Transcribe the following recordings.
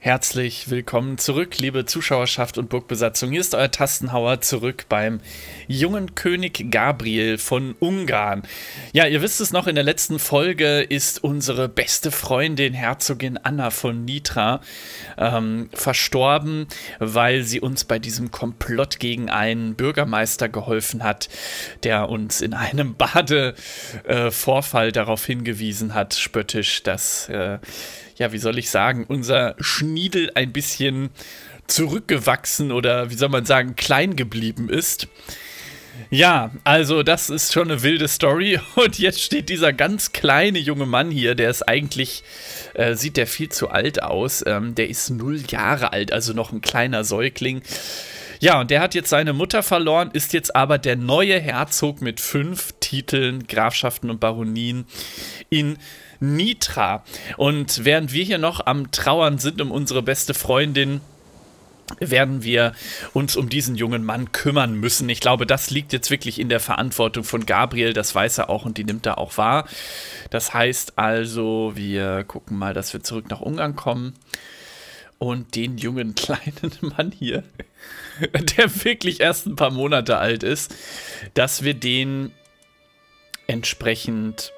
Herzlich willkommen zurück, liebe Zuschauerschaft und Burgbesatzung. Hier ist euer Tastenhauer zurück beim jungen König Gabriel von Ungarn. Ja, ihr wisst es noch, in der letzten Folge ist unsere beste Freundin, Herzogin Anna von Nitra, verstorben, weil sie uns bei diesem Komplott gegen einen Bürgermeister geholfen hat, der uns in einem Badevorfall darauf hingewiesen hat, spöttisch, dass ja, wie soll ich sagen, unser Schniedel ein bisschen zurückgewachsen oder, wie soll man sagen, klein geblieben ist. Ja, also das ist schon eine wilde Story und jetzt steht dieser ganz kleine junge Mann hier, der ist eigentlich, sieht der viel zu alt aus, der ist 0 Jahre alt, also noch ein kleiner Säugling. Ja, und der hat jetzt seine Mutter verloren, ist jetzt aber der neue Herzog mit 5 Titeln, Grafschaften und Baronien in Nitra. Und während wir hier noch am Trauern sind um unsere beste Freundin, werden wir uns um diesen jungen Mann kümmern müssen. Ich glaube, das liegt jetzt wirklich in der Verantwortung von Gabriel, das weiß er auch und die nimmt er auch wahr. Das heißt also, wir gucken mal, dass wir zurück nach Ungarn kommen und den jungen kleinen Mann hier, der wirklich erst ein paar Monate alt ist, dass wir den entsprechend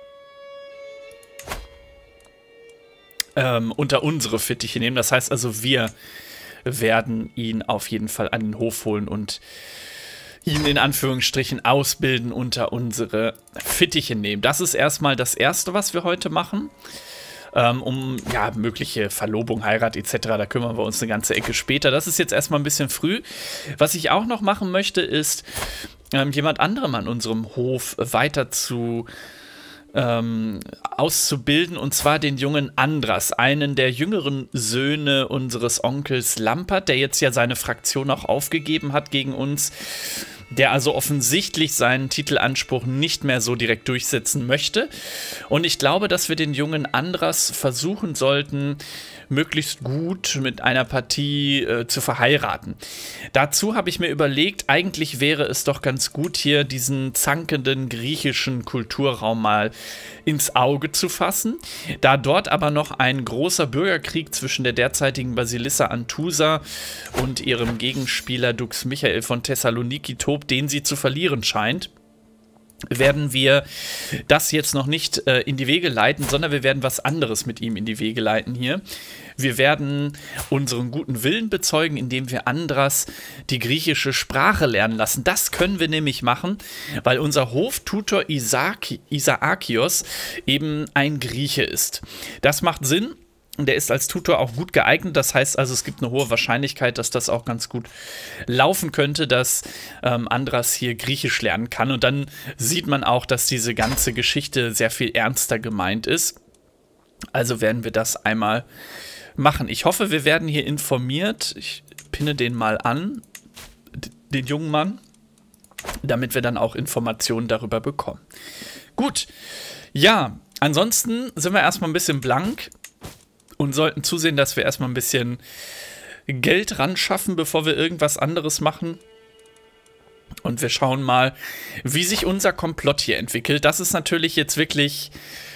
unter unsere Fittiche nehmen. Das heißt also, wir werden ihn auf jeden Fall an den Hof holen und ihn in Anführungsstrichen ausbilden, unter unsere Fittiche nehmen. Das ist erstmal das Erste, was wir heute machen. Um ja, mögliche Verlobung, Heirat etc., da kümmern wir uns eine ganze Ecke später. Das ist jetzt erstmal ein bisschen früh. Was ich auch noch machen möchte, ist, jemand anderem an unserem Hof weiter auszubilden, und zwar den jungen Andras, einen der jüngeren Söhne unseres Onkels Lampert, der jetzt ja seine Fraktion auch aufgegeben hat gegen uns, der also offensichtlich seinen Titelanspruch nicht mehr so direkt durchsetzen möchte. Und ich glaube, dass wir den jungen Andras versuchen sollten, möglichst gut mit einer Partie zu verheiraten. Dazu habe ich mir überlegt, eigentlich wäre es doch ganz gut, hier diesen zankenden griechischen Kulturraum mal ins Auge zu fassen. Da dort aber noch ein großer Bürgerkrieg zwischen der derzeitigen Basilissa Antusa und ihrem Gegenspieler Dux Michael von Thessaloniki tobt, den sie zu verlieren scheint, werden wir das jetzt noch nicht in die Wege leiten, sondern wir werden was anderes mit ihm in die Wege leiten hier. Wir werden unseren guten Willen bezeugen, indem wir Andras die griechische Sprache lernen lassen. Das können wir nämlich machen, weil unser Hoftutor Isaakios eben ein Grieche ist. Das macht Sinn. Der ist als Tutor auch gut geeignet, das heißt also, es gibt eine hohe Wahrscheinlichkeit, dass das auch ganz gut laufen könnte, dass Andras hier Griechisch lernen kann. Und dann sieht man auch, dass diese ganze Geschichte sehr viel ernster gemeint ist. Also werden wir das einmal machen. Ich hoffe, wir werden hier informiert. Ich pinne den mal an, den jungen Mann, damit wir dann auch Informationen darüber bekommen. Gut, ja, ansonsten sind wir erstmal ein bisschen blank und sollten zusehen, dass wir erstmal ein bisschen Geld ran schaffen, bevor wir irgendwas anderes machen. Und wir schauen mal, wie sich unser Komplott hier entwickelt. Das ist natürlich jetzt wirklich,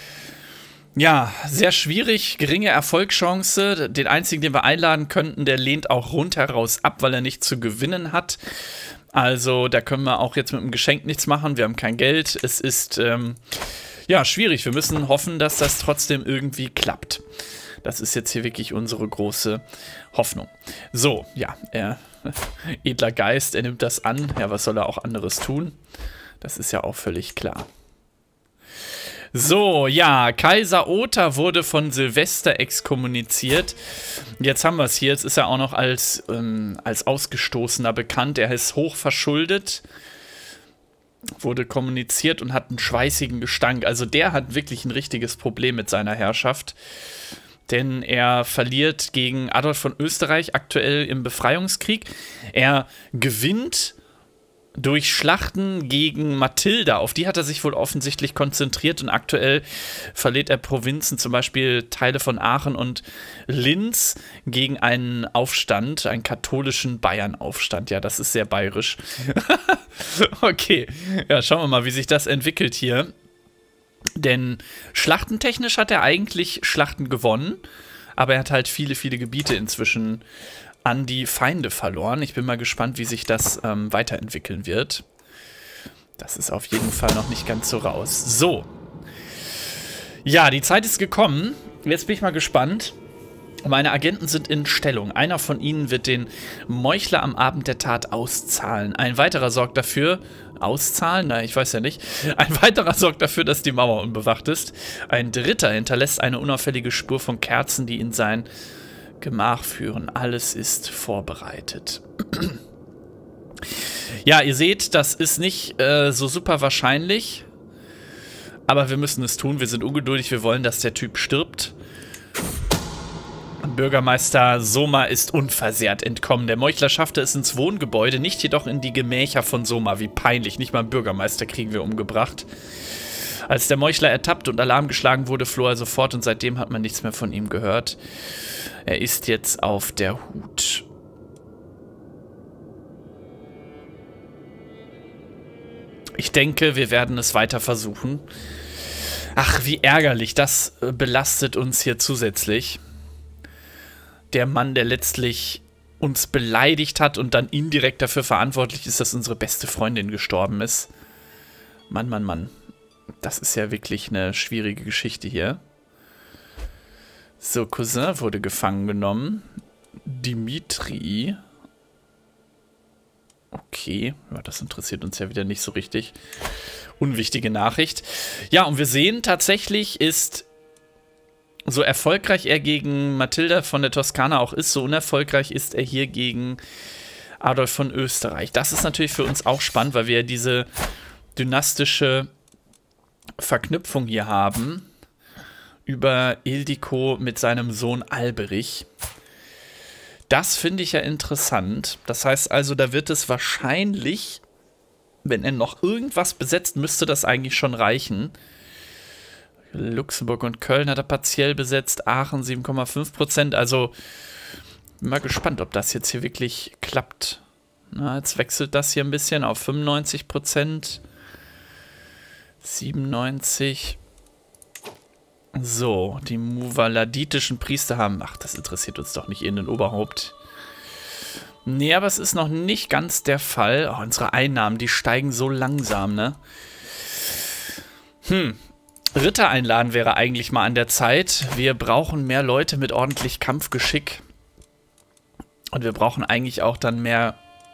ja, sehr schwierig. Geringe Erfolgschance. Den einzigen, den wir einladen könnten, der lehnt auch rundheraus ab, weil er nichts zu gewinnen hat. Also da können wir auch jetzt mit dem Geschenk nichts machen. Wir haben kein Geld. Es ist, ja, schwierig. Wir müssen hoffen, dass das trotzdem irgendwie klappt. Das ist jetzt hier wirklich unsere große Hoffnung. So, ja, edler Geist, er nimmt das an. Ja, was soll er auch anderes tun? Das ist ja auch völlig klar. So, ja, Kaiser Ota wurde von Silvester exkommuniziert. Jetzt haben wir es hier. Jetzt ist er auch noch als Ausgestoßener bekannt. Er ist hoch verschuldet, wurde kommuniziert und hat einen schweißigen Gestank. Also der hat wirklich ein richtiges Problem mit seiner Herrschaft. Denn er verliert gegen Adolf von Österreich aktuell im Befreiungskrieg. Er gewinnt durch Schlachten gegen Mathilda. Auf die hat er sich wohl offensichtlich konzentriert und aktuell verliert er Provinzen, zum Beispiel Teile von Aachen und Linz, gegen einen Aufstand, einen katholischen Bayern-Aufstand. Ja, das ist sehr bayerisch. Okay, ja, schauen wir mal, wie sich das entwickelt hier. Denn schlachtentechnisch hat er eigentlich Schlachten gewonnen, aber er hat halt viele, viele Gebiete inzwischen an die Feinde verloren. Ich bin mal gespannt, wie sich das weiterentwickeln wird. Das ist auf jeden Fall noch nicht ganz so raus. So. Ja, die Zeit ist gekommen. Jetzt bin ich mal gespannt. Meine Agenten sind in Stellung. Einer von ihnen wird den Meuchler am Abend der Tat auszahlen. Ein weiterer sorgt dafür... Auszahlen? Nein, ich weiß ja nicht. Ein weiterer sorgt dafür, dass die Mauer unbewacht ist. Ein dritter hinterlässt eine unauffällige Spur von Kerzen, die in sein Gemach führen. Alles ist vorbereitet. Ja, ihr seht, das ist nicht so super wahrscheinlich. Aber wir müssen es tun. Wir sind ungeduldig. Wir wollen, dass der Typ stirbt. Bürgermeister Soma ist unversehrt entkommen. Der Meuchler schaffte es ins Wohngebäude, nicht jedoch in die Gemächer von Soma. Wie peinlich, nicht mal einen Bürgermeister kriegen wir umgebracht. Als der Meuchler ertappt und Alarm geschlagen wurde, floh er sofort und seitdem hat man nichts mehr von ihm gehört. Er ist jetzt auf der Hut. Ich denke, wir werden es weiter versuchen. Ach, wie ärgerlich, das belastet uns hier zusätzlich. Der Mann, der letztlich uns beleidigt hat und dann indirekt dafür verantwortlich ist, dass unsere beste Freundin gestorben ist. Mann, Mann, Mann. Das ist ja wirklich eine schwierige Geschichte hier. So, Cousin wurde gefangen genommen. Dimitri. Okay, ja, das interessiert uns ja wieder nicht so richtig. Unwichtige Nachricht. Ja, und wir sehen, tatsächlich ist... So erfolgreich er gegen Mathilda von der Toskana auch ist, so unerfolgreich ist er hier gegen Adolf von Österreich. Das ist natürlich für uns auch spannend, weil wir ja diese dynastische Verknüpfung hier haben über Ildiko mit seinem Sohn Alberich. Das finde ich ja interessant. Das heißt also, da wird es wahrscheinlich, wenn er noch irgendwas besetzt, müsste das eigentlich schon reichen. Luxemburg und Köln hat er partiell besetzt, Aachen 7,5%. Also, bin mal gespannt, ob das jetzt hier wirklich klappt. Na, jetzt wechselt das hier ein bisschen auf 95%. 97%. So, die muvaladitischen Priester haben... Ach, das interessiert uns doch nicht in den Oberhaupt. Nee, aber es ist noch nicht ganz der Fall. Oh, unsere Einnahmen, die steigen so langsam, ne? Ritter einladen wäre eigentlich mal an der Zeit. Wir brauchen mehr Leute mit ordentlich Kampfgeschick. Und wir brauchen eigentlich auch dann mehr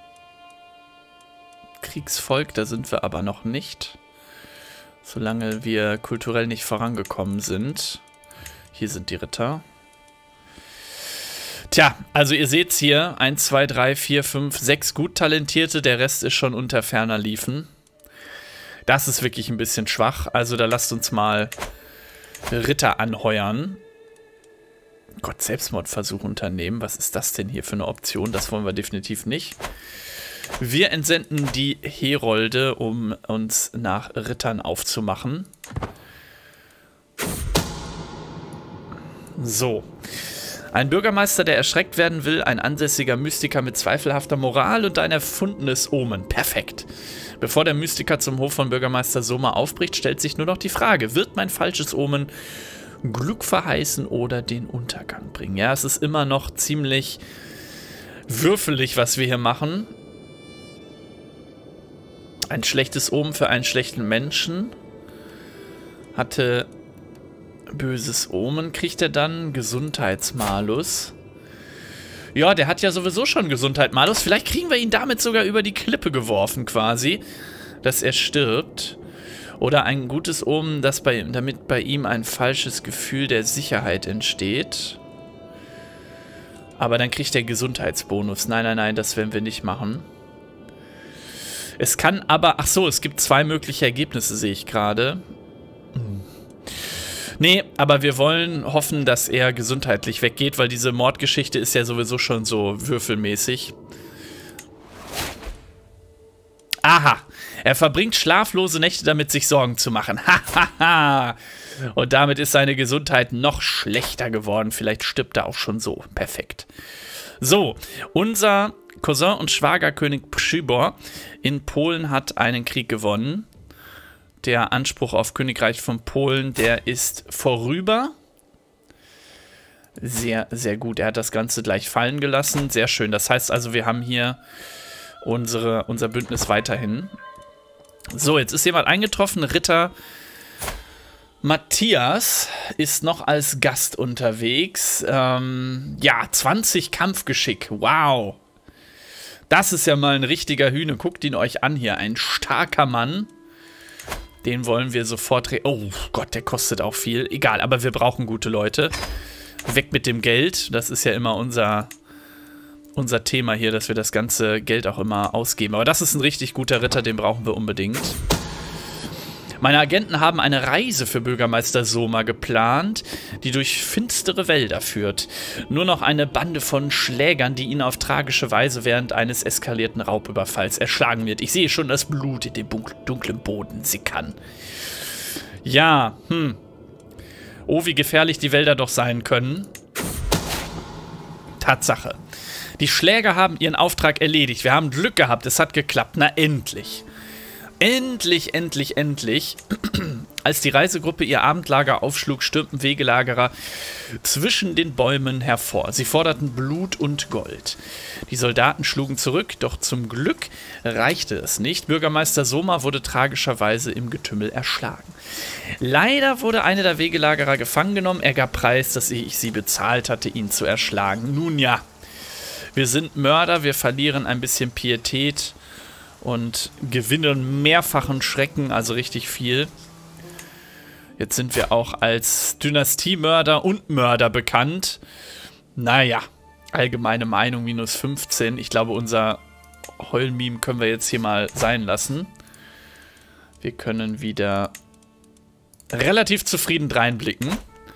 Kriegsvolk. Da sind wir aber noch nicht. Solange wir kulturell nicht vorangekommen sind. Hier sind die Ritter. Tja, also ihr seht es hier. 1, 2, 3, 4, 5, 6 gut Talentierte. Der Rest ist schon unter ferner Liefen. Das ist wirklich ein bisschen schwach. Also da lasst uns mal Ritter anheuern. Gott, Selbstmordversuch unternehmen. Was ist das denn hier für eine Option? Das wollen wir definitiv nicht. Wir entsenden die Herolde, um uns nach Rittern aufzumachen. So. Ein Bürgermeister, der erschreckt werden will, ein ansässiger Mystiker mit zweifelhafter Moral und ein erfundenes Omen. Perfekt. Bevor der Mystiker zum Hof von Bürgermeister Soma aufbricht, stellt sich nur noch die Frage, wird mein falsches Omen Glück verheißen oder den Untergang bringen? Ja, es ist immer noch ziemlich würfelig, was wir hier machen. Ein schlechtes Omen für einen schlechten Menschen. Hatte böses Omen, kriegt er dann Gesundheitsmalus. Ja, der hat ja sowieso schon Gesundheitsmalus. Vielleicht kriegen wir ihn damit sogar über die Klippe geworfen quasi, dass er stirbt. Oder ein gutes Omen, dass damit bei ihm ein falsches Gefühl der Sicherheit entsteht. Aber dann kriegt er Gesundheitsbonus. Nein, nein, nein, das werden wir nicht machen. Es kann aber... Ach so, es gibt 2 mögliche Ergebnisse, sehe ich gerade. Nee, aber wir wollen hoffen, dass er gesundheitlich weggeht, weil diese Mordgeschichte ist ja sowieso schon so würfelmäßig. Aha, er verbringt schlaflose Nächte damit, sich Sorgen zu machen. Hahaha. Und damit ist seine Gesundheit noch schlechter geworden. Vielleicht stirbt er auch schon so. Perfekt. So, unser Cousin und Schwagerkönig Przybor in Polen hat einen Krieg gewonnen. Der Anspruch auf Königreich von Polen, der ist vorüber. Sehr, sehr gut. Er hat das Ganze gleich fallen gelassen. Sehr schön. Das heißt also, wir haben hier unser Bündnis weiterhin. So, jetzt ist jemand eingetroffen. Ritter Matthias ist noch als Gast unterwegs. Ja, 20 Kampfgeschick. Wow. Das ist ja mal ein richtiger Hühne. Guckt ihn euch an hier. Ein starker Mann. Den wollen wir sofort... Oh Gott, der kostet auch viel. Egal, aber wir brauchen gute Leute. Weg mit dem Geld. Das ist ja immer unser Thema hier, dass wir das ganze Geld auch immer ausgeben. Aber das ist ein richtig guter Ritter, den brauchen wir unbedingt. Meine Agenten haben eine Reise für Bürgermeister Soma geplant, die durch finstere Wälder führt. Nur noch eine Bande von Schlägern, die ihn auf tragische Weise während eines eskalierten Raubüberfalls erschlagen wird. Ich sehe schon das Blut in dem dunklen Boden sickern. Ja, Oh, wie gefährlich die Wälder doch sein können. Tatsache. Die Schläger haben ihren Auftrag erledigt. Wir haben Glück gehabt, es hat geklappt. Na, endlich. Endlich, endlich, endlich. Als die Reisegruppe ihr Abendlager aufschlug, stürmten Wegelagerer zwischen den Bäumen hervor. Sie forderten Blut und Gold. Die Soldaten schlugen zurück, doch zum Glück reichte es nicht. Bürgermeister Soma wurde tragischerweise im Getümmel erschlagen. Leider wurde einer der Wegelagerer gefangen genommen. Er gab preis, dass ich sie bezahlt hatte, ihn zu erschlagen. Nun ja, wir sind Mörder, wir verlieren ein bisschen Pietät und gewinnen mehrfachen Schrecken, also richtig viel. Jetzt sind wir auch als Dynastiemörder und Mörder bekannt. Naja, allgemeine Meinung minus 15. Ich glaube, unser Heulmeme können wir jetzt hier mal sein lassen. Wir können wieder relativ zufrieden dreinblicken.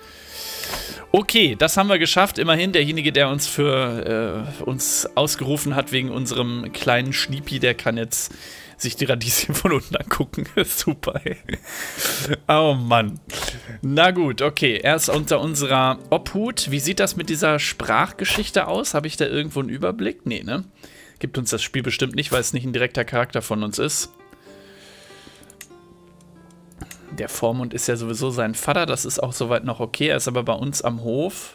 Okay, das haben wir geschafft. Immerhin derjenige, der uns uns ausgerufen hat wegen unserem kleinen Schniepi, der kann jetzt sich die Radieschen von unten angucken. Super, ey. Oh Mann. Na gut, okay. Er ist unter unserer Obhut. Wie sieht das mit dieser Sprachgeschichte aus? Habe ich da irgendwo einen Überblick? Nee, ne? Gibt uns das Spiel bestimmt nicht, weil es nicht ein direkter Charakter von uns ist. Der Vormund ist ja sowieso sein Vater, das ist auch soweit noch okay. Er ist aber bei uns am Hof.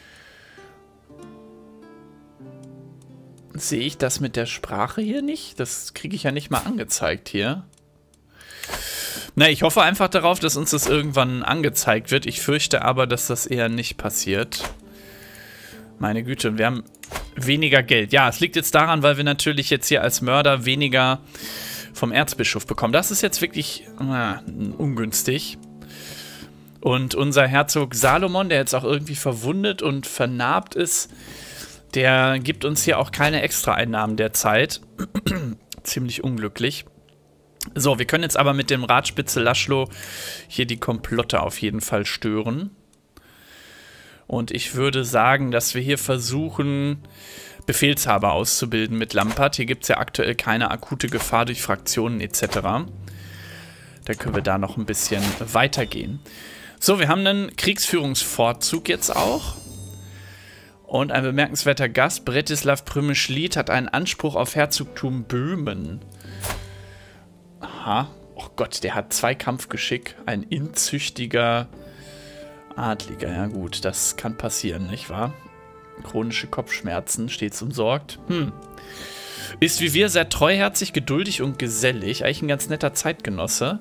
Sehe ich das mit der Sprache hier nicht? Das kriege ich ja nicht mal angezeigt hier. Na, ich hoffe einfach darauf, dass uns das irgendwann angezeigt wird. Ich fürchte aber, dass das eher nicht passiert. Meine Güte, und wir haben weniger Geld. Ja, es liegt jetzt daran, weil wir natürlich jetzt hier als Mörder weniger vom Erzbischof bekommen. Das ist jetzt wirklich ungünstig. Und unser Herzog Salomon, der jetzt auch irgendwie verwundet und vernarbt ist, der gibt uns hier auch keine Extra-Einnahmen derzeit. Ziemlich unglücklich. So, wir können jetzt aber mit dem Ratspitzel Laszlo hier die Komplotte auf jeden Fall stören. Und ich würde sagen, dass wir hier versuchen, Befehlshaber auszubilden mit Lampert. Hier gibt es ja aktuell keine akute Gefahr durch Fraktionen etc. Da können wir da noch ein bisschen weitergehen. So, wir haben einen Kriegsführungsvorzug jetzt auch. Und ein bemerkenswerter Gast, Bretislav Primisch-Lied, hat einen Anspruch auf Herzogtum Böhmen. Aha. Oh Gott, der hat 2 Kampfgeschick. Ein inzüchtiger Adliger. Ja gut, das kann passieren, nicht wahr? Chronische Kopfschmerzen, stets umsorgt. Ist wie wir sehr treuherzig, geduldig und gesellig. Eigentlich ein ganz netter Zeitgenosse.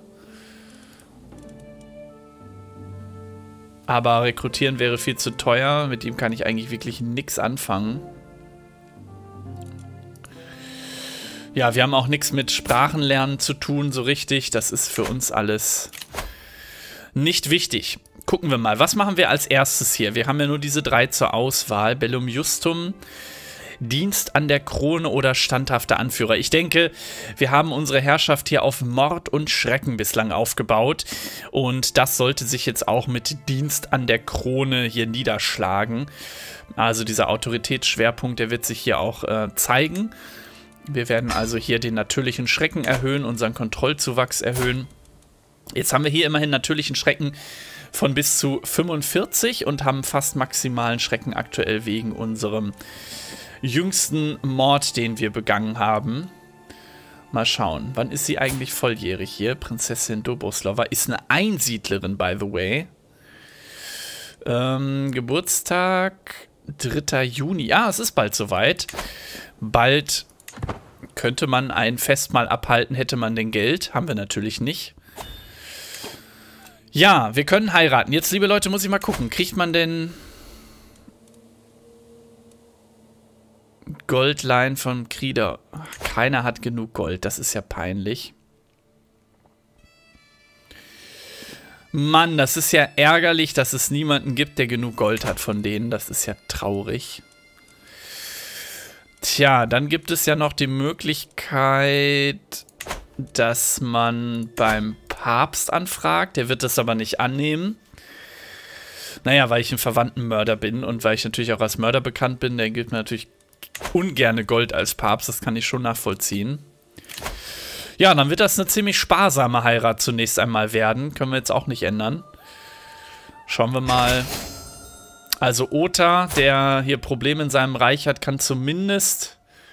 Aber rekrutieren wäre viel zu teuer. Mit ihm kann ich eigentlich wirklich nichts anfangen. Ja, wir haben auch nichts mit Sprachenlernen zu tun, so richtig. Das ist für uns alles nicht wichtig. Gucken wir mal, was machen wir als erstes hier? Wir haben ja nur diese 3 zur Auswahl. Bellum Justum, Dienst an der Krone oder standhafter Anführer. Ich denke, wir haben unsere Herrschaft hier auf Mord und Schrecken bislang aufgebaut. Und das sollte sich jetzt auch mit Dienst an der Krone hier niederschlagen. Also dieser Autoritätsschwerpunkt, der wird sich hier auch zeigen. Wir werden also hier den natürlichen Schrecken erhöhen, unseren Kontrollzuwachs erhöhen. Jetzt haben wir hier immerhin natürlichen Schrecken von bis zu 45 und haben fast maximalen Schrecken aktuell wegen unserem jüngsten Mord, den wir begangen haben. Mal schauen, wann ist sie eigentlich volljährig hier? Prinzessin Doboslava ist eine Einsiedlerin, by the way. Geburtstag 3. Juni. Ja, es ist bald soweit. Bald könnte man ein Festmahl abhalten, hätte man denn Geld. Haben wir natürlich nicht. Ja, wir können heiraten. Jetzt, liebe Leute, muss ich mal gucken. Kriegt man denn Goldlein von Krieder? Ach, keiner hat genug Gold. Das ist ja peinlich. Mann, das ist ja ärgerlich, dass es niemanden gibt, der genug Gold hat von denen. Das ist ja traurig. Tja, dann gibt es ja noch die Möglichkeit, dass man beim Papst anfragt. Der wird das aber nicht annehmen. Naja, weil ich ein Verwandtenmörder bin und weil ich natürlich auch als Mörder bekannt bin, der gibt mir natürlich ungerne Gold als Papst. Das kann ich schon nachvollziehen. Ja, dann wird das eine ziemlich sparsame Heirat zunächst einmal werden. Können wir jetzt auch nicht ändern. Schauen wir mal. Also Ota, der hier Probleme in seinem Reich hat, kann zumindest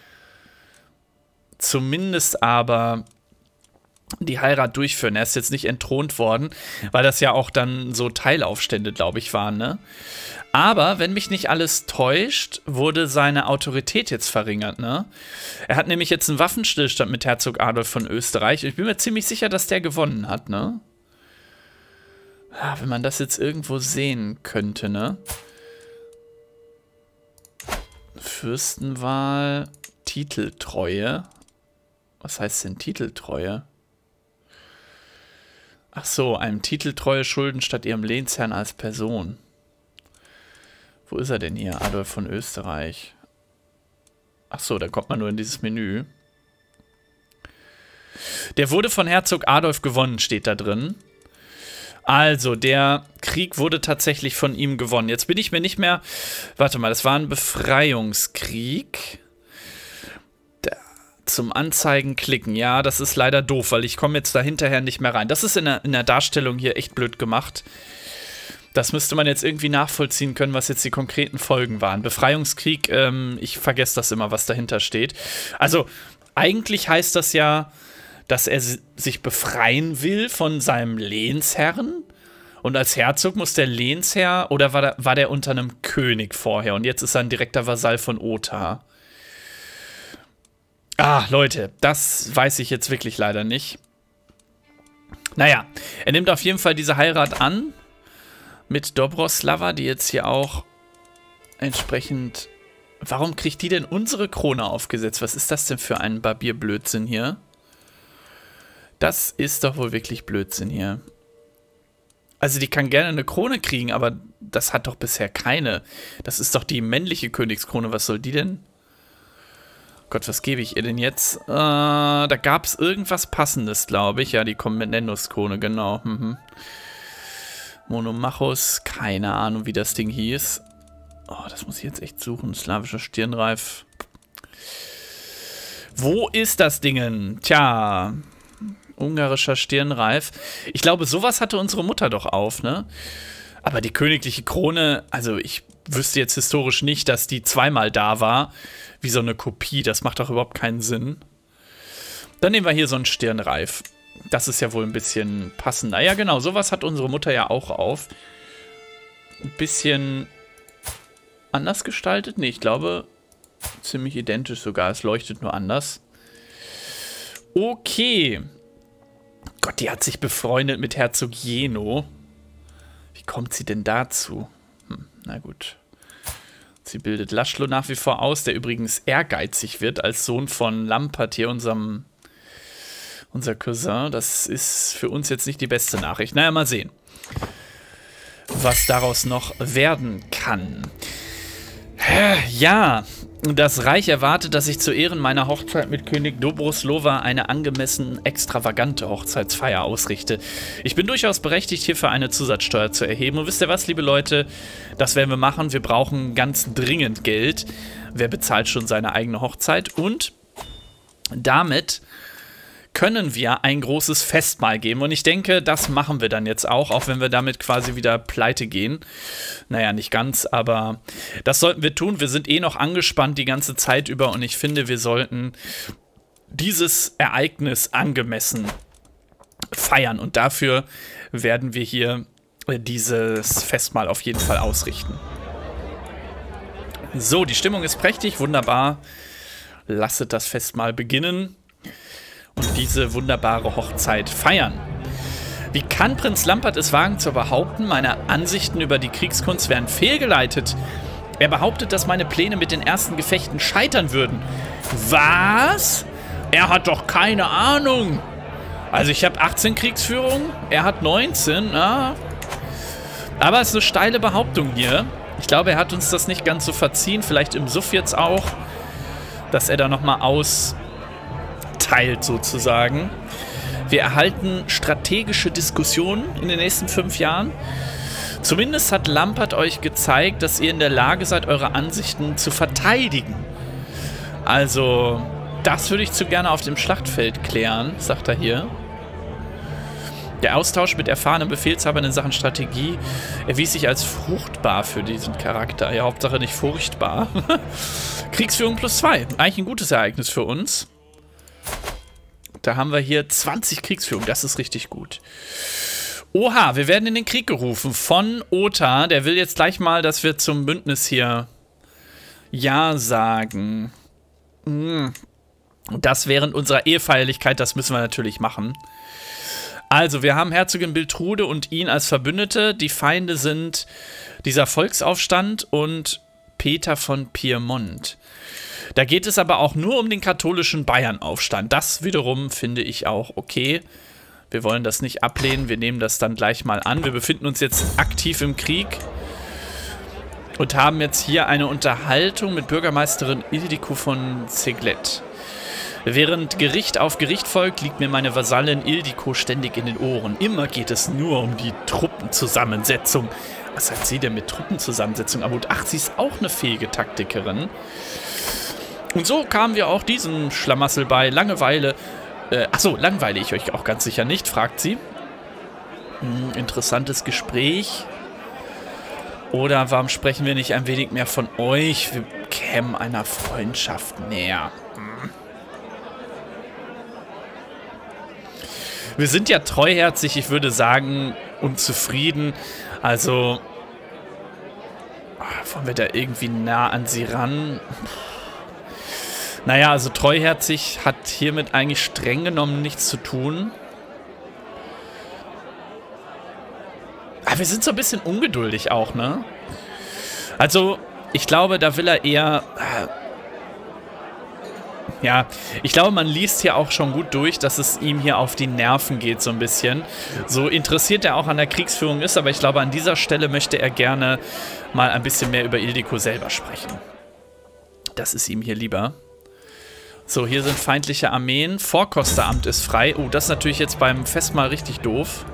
aber die Heirat durchführen. Er ist jetzt nicht entthront worden, weil das ja auch dann so Teilaufstände, glaube ich, waren, ne? Aber, wenn mich nicht alles täuscht, wurde seine Autorität jetzt verringert, ne? Er hat nämlich jetzt einen Waffenstillstand mit Herzog Adolf von Österreich. Ich bin mir ziemlich sicher, dass der gewonnen hat, ne? Ja, wenn man das jetzt irgendwo sehen könnte, ne? Fürstenwahl, Titeltreue. Was heißt denn Titeltreue? Ach so, einem Titeltreue schulden statt ihrem Lehnsherrn als Person. Wo ist er denn hier? Adolf von Österreich. Ach so, da kommt man nur in dieses Menü. Der wurde von Herzog Adolf gewonnen, steht da drin. Also, der Krieg wurde tatsächlich von ihm gewonnen. Jetzt bin ich mir nicht mehr... Warte mal, das war ein Befreiungskrieg. Zum Anzeigen klicken. Ja, das ist leider doof, weil ich komme jetzt da hinterher nicht mehr rein. Das ist in der Darstellung hier echt blöd gemacht. Das müsste man jetzt irgendwie nachvollziehen können, was jetzt die konkreten Folgen waren. Befreiungskrieg, ich vergesse das immer, was dahinter steht. Also, eigentlich heißt das ja, dass er sich befreien will von seinem Lehnsherrn. Und als Herzog muss der Lehnsherr, oder war der unter einem König vorher? Und jetzt ist er ein direkter Vasall von Ota. Ah, Leute, das weiß ich jetzt wirklich leider nicht. Naja, er nimmt auf jeden Fall diese Heirat an. Mit Dobroslava, die jetzt hier auch entsprechend... Warum kriegt die denn unsere Krone aufgesetzt? Was ist das denn für ein Barbierblödsinn hier? Das ist doch wohl wirklich Blödsinn hier. Also die kann gerne eine Krone kriegen, aber das hat doch bisher keine. Das ist doch die männliche Königskrone. Was soll die denn? Gott, was gebe ich ihr denn jetzt? Da gab es irgendwas Passendes, glaube ich. Ja, die Kommandos-Krone, genau. Monomachus, keine Ahnung, wie das Ding hieß. Oh, das muss ich jetzt echt suchen. Slawischer Stirnreif. Wo ist das Ding? Tja, ungarischer Stirnreif. Ich glaube, sowas hatte unsere Mutter doch auf, ne? Aber die königliche Krone, also ich wüsste jetzt historisch nicht, dass die zweimal da war. Wie so eine Kopie, das macht doch überhaupt keinen Sinn. Dann nehmen wir hier so einen Stirnreif. Das ist ja wohl ein bisschen passender. Ja, genau, sowas hat unsere Mutter ja auch auf. Ein bisschen anders gestaltet? Nee, ich glaube, ziemlich identisch sogar. Es leuchtet nur anders. Okay. Gott, die hat sich befreundet mit Herzog Jeno. Wie kommt sie denn dazu? Na gut. Sie bildet Laszlo nach wie vor aus, der übrigens ehrgeizig wird als Sohn von Lampert hier, unser Cousin. Das ist für uns jetzt nicht die beste Nachricht. Naja, mal sehen, was daraus noch werden kann. Ja, das Reich erwartet, dass ich zu Ehren meiner Hochzeit mit König Dobroslova eine angemessen extravagante Hochzeitsfeier ausrichte. Ich bin durchaus berechtigt, hierfür eine Zusatzsteuer zu erheben. Und wisst ihr was, liebe Leute? Das werden wir machen. Wir brauchen ganz dringend Geld. Wer bezahlt schon seine eigene Hochzeit? Und damit können wir ein großes Festmahl geben. Und ich denke, das machen wir dann jetzt auch wenn wir damit quasi wieder pleite gehen. Naja, nicht ganz, aber das sollten wir tun. Wir sind eh noch angespannt die ganze Zeit über und ich finde, wir sollten dieses Ereignis angemessen feiern. Und dafür werden wir hier dieses Festmahl auf jeden Fall ausrichten. So, die Stimmung ist prächtig, wunderbar. Lasset das Festmahl beginnen und diese wunderbare Hochzeit feiern. Wie kann Prinz Lampert es wagen zu behaupten, meine Ansichten über die Kriegskunst wären fehlgeleitet? Er behauptet, dass meine Pläne mit den ersten Gefechten scheitern würden. Was? Er hat doch keine Ahnung. Also ich habe 18 Kriegsführungen, er hat 19. Ja. Aber es ist eine steile Behauptung hier. Ich glaube, er hat uns das nicht ganz so verziehen. Vielleicht im Suff jetzt auch, dass er da nochmal austeilt sozusagen. Wir erhalten strategische Diskussionen in den nächsten 5 Jahren. Zumindest hat Lampert euch gezeigt, dass ihr in der Lage seid, eure Ansichten zu verteidigen. Also, das würde ich zu gerne auf dem Schlachtfeld klären, sagt er hier. Der Austausch mit erfahrenen Befehlshabern in Sachen Strategie erwies sich als fruchtbar für diesen Charakter. Ja, Hauptsache nicht furchtbar. Kriegsführung +2. Eigentlich ein gutes Ereignis für uns. Da haben wir hier 20 Kriegsführung. Das ist richtig gut. Oha, wir werden in den Krieg gerufen von Ota. Der will jetzt gleich mal, dass wir zum Bündnis hier Ja sagen. Das während unserer Ehefeierlichkeit, das müssen wir natürlich machen. Also, wir haben Herzogin Biltrude und ihn als Verbündete. Die Feinde sind dieser Volksaufstand und Peter von Piemont. Da geht es aber auch nur um den katholischen Bayernaufstand. Das wiederum finde ich auch okay. Wir wollen das nicht ablehnen, wir nehmen das dann gleich mal an. Wir befinden uns jetzt aktiv im Krieg und haben jetzt hier eine Unterhaltung mit Bürgermeisterin Ildiko von Ceglet. Während Gericht auf Gericht folgt, liegt mir meine Vasallin Ildiko ständig in den Ohren. Immer geht es nur um die Truppenzusammensetzung. Was hat sie denn mit Truppenzusammensetzung? Aber ach, sie ist auch eine fähige Taktikerin. Und so kamen wir auch diesem Schlamassel bei. Langeweile. Achso, langweile ich euch auch ganz sicher nicht, fragt sie. Interessantes Gespräch. Oder warum sprechen wir nicht ein wenig mehr von euch? Wir kämen einer Freundschaft näher. Wir sind ja treuherzig, ich würde sagen, und zufrieden. Also, wollen wir da irgendwie nah an sie ran? Naja, also treuherzig hat hiermit eigentlich streng genommen nichts zu tun. Aber wir sind so ein bisschen ungeduldig auch, ne? Also, ich glaube, da will er eher... Ja, ich glaube, man liest hier auch schon gut durch, dass es ihm hier auf die Nerven geht so ein bisschen. So interessiert er auch an der Kriegsführung ist, aber ich glaube, an dieser Stelle möchte er gerne mal ein bisschen mehr über Ildiko selber sprechen. Das ist ihm hier lieber. So, hier sind feindliche Armeen. Vorkosteramt ist frei. Oh, das ist natürlich jetzt beim Festmahl richtig doof.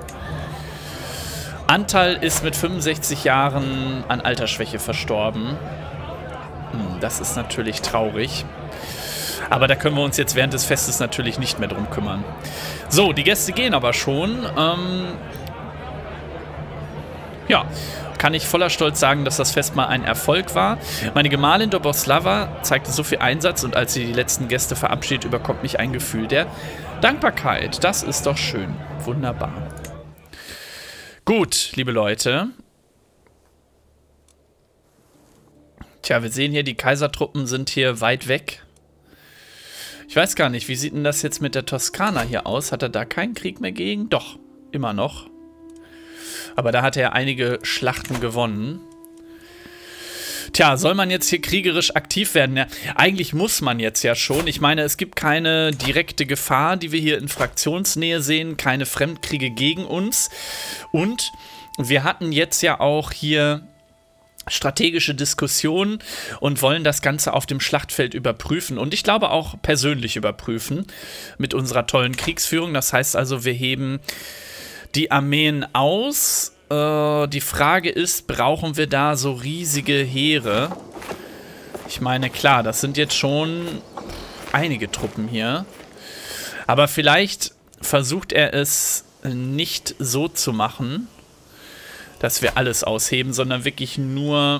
Antal ist mit 65 Jahren an Altersschwäche verstorben. Das ist natürlich traurig. Aber da können wir uns jetzt während des Festes natürlich nicht mehr drum kümmern. So, die Gäste gehen aber schon. Ja, kann ich voller Stolz sagen, dass das Festmahl ein Erfolg war. Meine Gemahlin Doboslava zeigte so viel Einsatz und als sie die letzten Gäste verabschiedet, überkommt mich ein Gefühl der Dankbarkeit. Das ist doch schön. Wunderbar. Gut, liebe Leute. Tja, wir sehen hier, die Kaisertruppen sind hier weit weg. Ich weiß gar nicht, wie sieht denn das jetzt mit der Toskana hier aus? Hat er da keinen Krieg mehr gegen? Doch, immer noch. Aber da hat er einige Schlachten gewonnen. Tja, soll man jetzt hier kriegerisch aktiv werden? Ja, eigentlich muss man jetzt ja schon. Ich meine, es gibt keine direkte Gefahr, die wir hier in Fraktionsnähe sehen. Keine Fremdkriege gegen uns. Und wir hatten jetzt ja auch hier strategische Diskussionen und wollen das Ganze auf dem Schlachtfeld überprüfen und ich glaube auch persönlich überprüfen mit unserer tollen Kriegsführung. Das heißt also, wir heben die Armeen aus. Die Frage ist, brauchen wir da so riesige Heere? Ich meine, klar, das sind jetzt schon einige Truppen hier. Aber vielleicht versucht er es nicht so zu machen, dass wir alles ausheben, sondern wirklich nur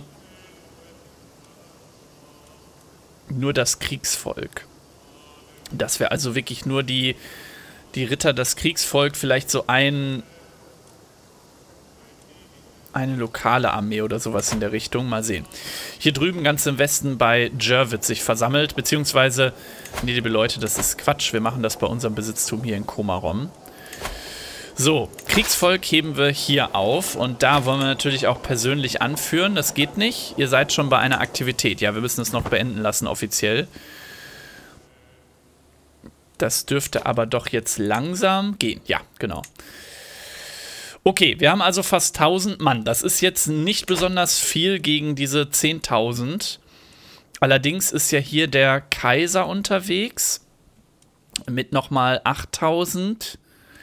das Kriegsvolk. Dass wir also wirklich nur die Ritter, das Kriegsvolk, vielleicht so ein eine lokale Armee oder sowas in der Richtung. Mal sehen. Hier drüben ganz im Westen bei Jer wird sich versammelt, beziehungsweise, nee, liebe Leute, das ist Quatsch. Wir machen das bei unserem Besitztum hier in Komarom. So, Kriegsvolk heben wir hier auf und da wollen wir natürlich auch persönlich anführen. Das geht nicht. Ihr seid schon bei einer Aktivität. Ja, wir müssen es noch beenden lassen offiziell. Das dürfte aber doch jetzt langsam gehen. Ja, genau. Okay, wir haben also fast 1000 Mann. Das ist jetzt nicht besonders viel gegen diese 10.000. Allerdings ist ja hier der Kaiser unterwegs mit nochmal 8.000.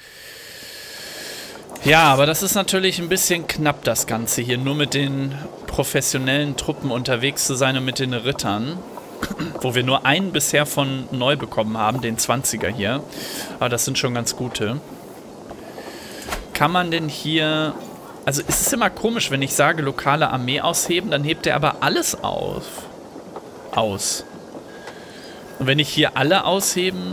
Ja, aber das ist natürlich ein bisschen knapp, das Ganze hier. Nur mit den professionellen Truppen unterwegs zu sein und mit den Rittern. Wo wir nur einen bisher von neu bekommen haben, den 20er hier. Aber das sind schon ganz gute. Kann man denn hier... Also es ist immer komisch, wenn ich sage, lokale Armee ausheben, dann hebt er aber alles aus. Und wenn ich hier alle ausheben...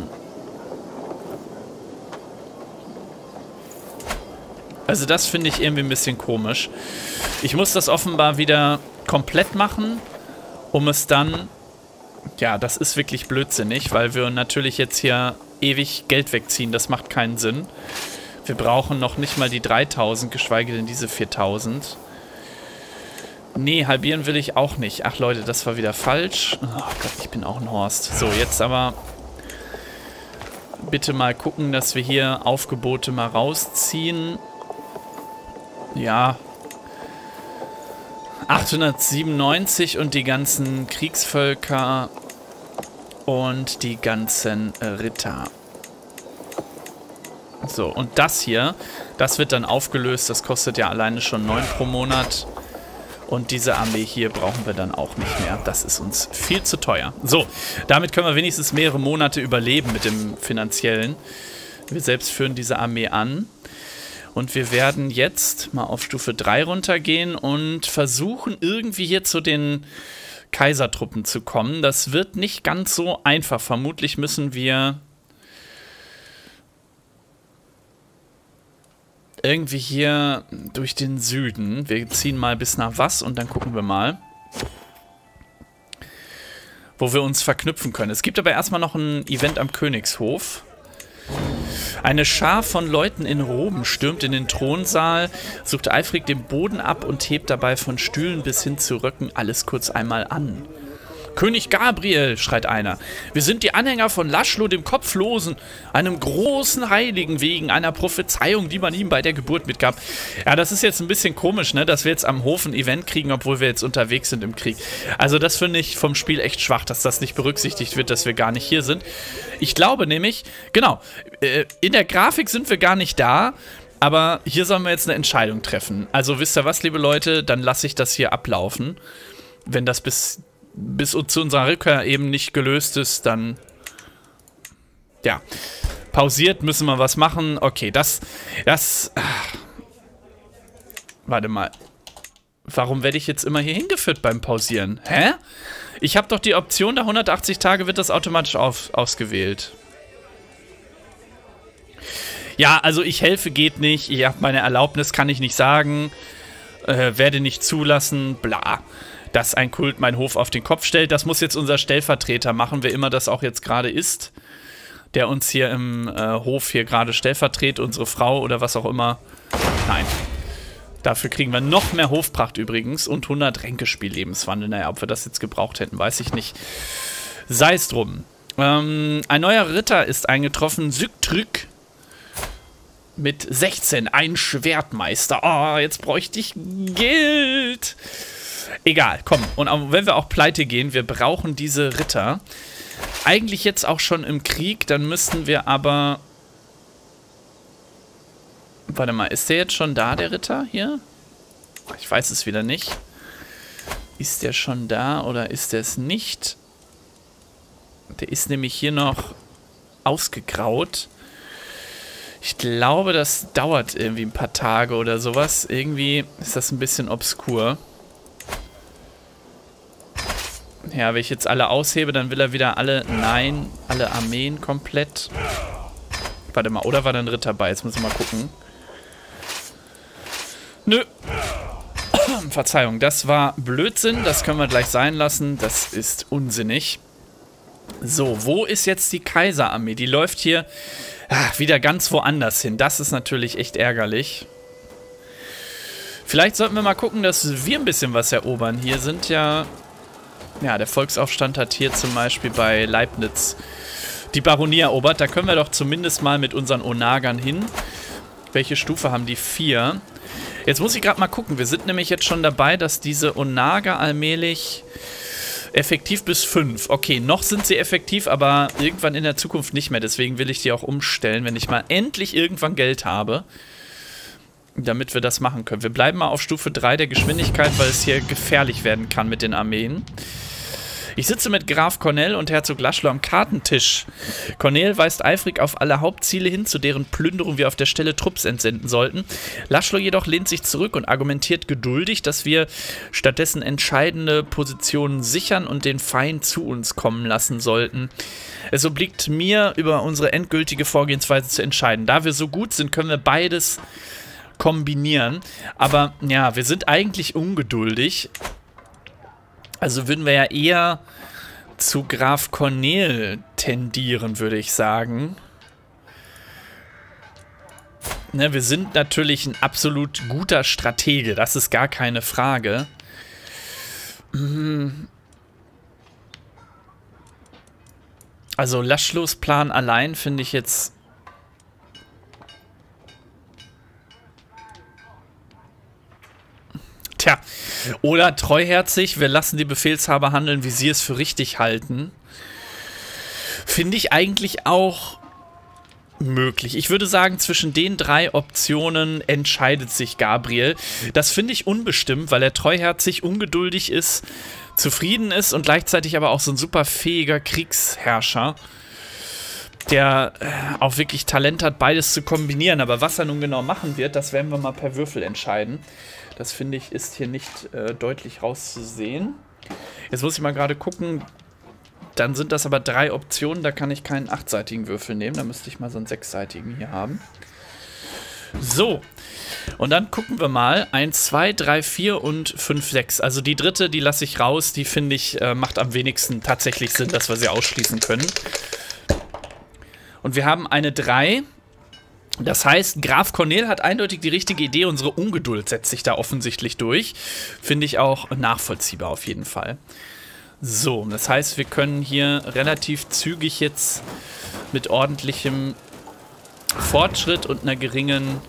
Also das finde ich irgendwie ein bisschen komisch. Ich muss das offenbar wieder komplett machen, um es dann... Ja, das ist wirklich blödsinnig, weil wir natürlich jetzt hier ewig Geld wegziehen. Das macht keinen Sinn. Wir brauchen noch nicht mal die 3000, geschweige denn diese 4000. Nee, halbieren will ich auch nicht. Ach Leute, das war wieder falsch. Oh Gott, ich bin auch ein Horst. So, jetzt aber bitte mal gucken, dass wir hier Aufgebote mal rausziehen. Ja. 897 und die ganzen Kriegsvölker und die ganzen Ritter. So, und das hier, das wird dann aufgelöst. Das kostet ja alleine schon 9 pro Monat. Und diese Armee hier brauchen wir dann auch nicht mehr. Das ist uns viel zu teuer. So, damit können wir wenigstens mehrere Monate überleben mit dem Finanziellen. Wir selbst führen diese Armee an. Und wir werden jetzt mal auf Stufe 3 runtergehen und versuchen, irgendwie hier zu den Kaisertruppen zu kommen. Das wird nicht ganz so einfach. Vermutlich müssen wir irgendwie hier durch den Süden. Wir ziehen mal bis nach Was und dann gucken wir mal, wo wir uns verknüpfen können. Es gibt aber erstmal noch ein Event am Königshof. Eine Schar von Leuten in Roben stürmt in den Thronsaal, sucht eifrig den Boden ab und hebt dabei von Stühlen bis hin zu Röcken alles kurz einmal an. König Gabriel, schreit einer, wir sind die Anhänger von Laszlo, dem Kopflosen, einem großen Heiligen wegen einer Prophezeiung, die man ihm bei der Geburt mitgab. Ja, das ist jetzt ein bisschen komisch, ne, dass wir jetzt am Hof ein Event kriegen, obwohl wir jetzt unterwegs sind im Krieg. Also das finde ich vom Spiel echt schwach, dass das nicht berücksichtigt wird, dass wir gar nicht hier sind. Ich glaube nämlich, genau, in der Grafik sind wir gar nicht da, aber hier sollen wir jetzt eine Entscheidung treffen. Also wisst ihr was, liebe Leute, dann lasse ich das hier ablaufen. Wenn das bis zu unserer Rückkehr eben nicht gelöst ist, dann ja, pausiert, müssen wir was machen. Okay, warte mal. Warum werde ich jetzt immer hier hingeführt beim Pausieren? Hä? Ich habe doch die Option, da 180 Tage wird das automatisch ausgewählt. Ja, also ich helfe geht nicht, ich habe meine Erlaubnis, kann ich nicht sagen, werde nicht zulassen, bla. Dass ein Kult meinen Hof auf den Kopf stellt. Das muss jetzt unser Stellvertreter machen, wer immer das auch jetzt gerade ist, der uns hier im Hof hier gerade stellvertretet, unsere Frau oder was auch immer. Nein. Dafür kriegen wir noch mehr Hofpracht übrigens und 100 Ränkespiel-Lebenswandel. Naja, ob wir das jetzt gebraucht hätten, weiß ich nicht. Sei es drum. Ein neuer Ritter ist eingetroffen, Sygtrück. Mit 16, ein Schwertmeister. Oh, jetzt bräuchte ich Geld. Egal, komm. Und auch wenn wir auch pleite gehen, wir brauchen diese Ritter. Eigentlich jetzt auch schon im Krieg, dann müssten wir aber... Warte mal, ist der jetzt schon da, der Ritter hier? Ich weiß es wieder nicht. Ist der schon da oder ist der es nicht? Der ist nämlich hier noch ausgegraut. Ich glaube, das dauert irgendwie ein paar Tage oder sowas. Irgendwie ist das ein bisschen obskur. Ja, wenn ich jetzt alle aushebe, dann will er wieder alle... Nein, alle Armeen komplett. Warte mal, oder war da ein Ritter bei? Jetzt müssen wir mal gucken. Nö. Verzeihung, das war Blödsinn. Das können wir gleich sein lassen. Das ist unsinnig. So, wo ist jetzt die Kaiserarmee? Die läuft hier wieder ganz woanders hin. Das ist natürlich echt ärgerlich. Vielleicht sollten wir mal gucken, dass wir ein bisschen was erobern. Hier sind ja... Ja, der Volksaufstand hat hier zum Beispiel bei Leibniz die Baronie erobert. Da können wir doch zumindest mal mit unseren Onagern hin. Welche Stufe haben die? 4. Jetzt muss ich gerade mal gucken. Wir sind nämlich jetzt schon dabei, dass diese Onager allmählich effektiv bis 5. Okay, noch sind sie effektiv, aber irgendwann in der Zukunft nicht mehr. Deswegen will ich die auch umstellen, wenn ich mal endlich irgendwann Geld habe, damit wir das machen können. Wir bleiben mal auf Stufe 3 der Geschwindigkeit, weil es hier gefährlich werden kann mit den Armeen. Ich sitze mit Graf Cornell und Herzog Laszlo am Kartentisch. Cornell weist eifrig auf alle Hauptziele hin, zu deren Plünderung wir auf der Stelle Trupps entsenden sollten. Laszlo jedoch lehnt sich zurück und argumentiert geduldig, dass wir stattdessen entscheidende Positionen sichern und den Feind zu uns kommen lassen sollten. Es obliegt mir, über unsere endgültige Vorgehensweise zu entscheiden. Da wir so gut sind, können wir beides kombinieren. Aber ja, wir sind eigentlich ungeduldig. Also würden wir ja eher zu Graf Cornell tendieren, würde ich sagen. Ne, wir sind natürlich ein absolut guter Stratege, das ist gar keine Frage. Also Laszlos Plan allein finde ich jetzt... Tja, oder treuherzig, wir lassen die Befehlshaber handeln, wie sie es für richtig halten. Finde ich eigentlich auch möglich. Ich würde sagen, zwischen den 3 Optionen entscheidet sich Gabriel. Das finde ich unbestimmt, weil er treuherzig, ungeduldig ist, zufrieden ist und gleichzeitig aber auch so ein super fähiger Kriegsherrscher, der auch wirklich Talent hat, beides zu kombinieren. Aber was er nun genau machen wird, das werden wir mal per Würfel entscheiden. Das, finde ich, ist hier nicht deutlich rauszusehen. Jetzt muss ich mal gerade gucken. Dann sind das aber 3 Optionen. Da kann ich keinen 8-seitigen Würfel nehmen. Da müsste ich mal so einen 6-seitigen hier haben. So. Und dann gucken wir mal. 1, 2, 3, 4 und 5, 6. Also die dritte, die lasse ich raus. Die, finde ich, macht am wenigsten tatsächlich Sinn, dass wir sie ausschließen können. Und wir haben eine 3. Das heißt, Graf Cornell hat eindeutig die richtige Idee. Unsere Ungeduld setzt sich da offensichtlich durch. Finde ich auch nachvollziehbar auf jeden Fall. So, das heißt, wir können hier relativ zügig jetzt mit ordentlichem Fortschritt und einer geringen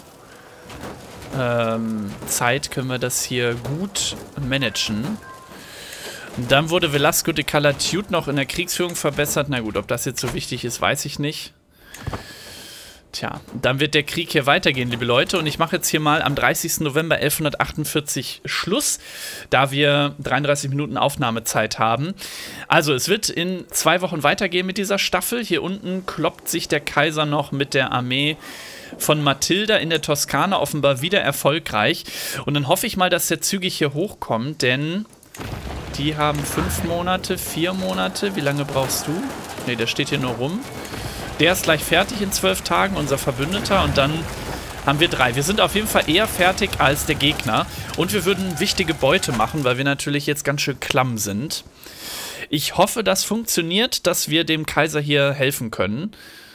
Zeit können wir das hier gut managen. Und dann wurde Velasco de Calatayud noch in der Kriegsführung verbessert. Na gut, ob das jetzt so wichtig ist, weiß ich nicht. Tja, dann wird der Krieg hier weitergehen, liebe Leute. Und ich mache jetzt hier mal am 30. November 1148 Schluss, da wir 33 Minuten Aufnahmezeit haben. Also, es wird in 2 Wochen weitergehen mit dieser Staffel. Hier unten kloppt sich der Kaiser noch mit der Armee von Matilda in der Toskana offenbar wieder erfolgreich. Und dann hoffe ich mal, dass der zügig hier hochkommt, denn die haben 5 Monate, 4 Monate. Wie lange brauchst du? Ne, der steht hier nur rum. Der ist gleich fertig in 12 Tagen, unser Verbündeter. Und dann haben wir 3. Wir sind auf jeden Fall eher fertig als der Gegner. Und wir würden wichtige Beute machen, weil wir natürlich jetzt ganz schön klamm sind. Ich hoffe, das funktioniert, dass wir dem Kaiser hier helfen können.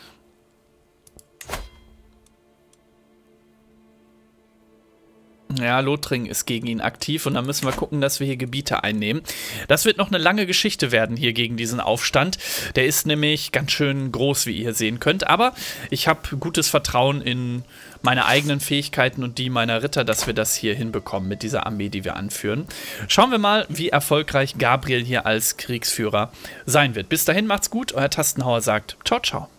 Ja, Lothringen ist gegen ihn aktiv und dann müssen wir gucken, dass wir hier Gebiete einnehmen. Das wird noch eine lange Geschichte werden hier gegen diesen Aufstand. Der ist nämlich ganz schön groß, wie ihr sehen könnt. Aber ich habe gutes Vertrauen in meine eigenen Fähigkeiten und die meiner Ritter, dass wir das hier hinbekommen mit dieser Armee, die wir anführen. Schauen wir mal, wie erfolgreich Gabriel hier als Kriegsführer sein wird. Bis dahin macht's gut, euer Tastenhauer sagt ciao, ciao.